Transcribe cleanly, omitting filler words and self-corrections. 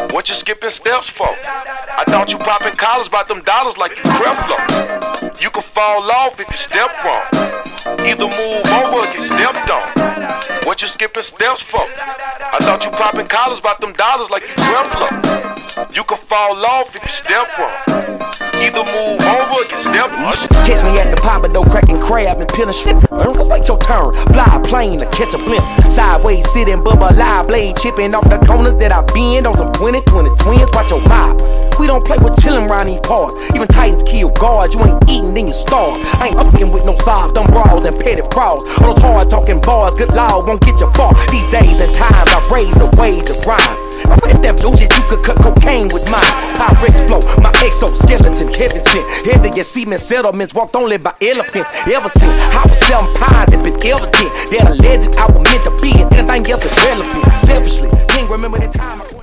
What you skipping steps for? I thought you popping collars about them dollars like you Creflo. You can fall off if you step wrong. Either move over or get stepped on. What you skipping steps for? I thought you popping collars about them dollars like you Creflo. You can fall off if you step wrong. Either move over or get stepped on. Catch me at the Pompano cracking crab and peeling shit. Wait your turn, fly a plane to catch a blimp. Sideways sitting, bubble live blade chipping off the corners that I bend on some 2020 twins. Watch your mouth. We don't play with chillin' around these parts. Even Titans kill guards. You ain't eating, then you starve. I ain't fucking with no sobs, dumb brawls and petty frauds. All those hard talking bars, good law won't get you far. These days and times I raise the wage to rhyme. If that bullshit, you could cut cocaine with mine. Pyrex flow, my exoskeleton, heaven sent. Heavy as cement settlements, walked only by elephants. Ever since I was selling pies, it been evident that a legend I was meant to be, and anything else is relevant. Selfishly, can't remember the time I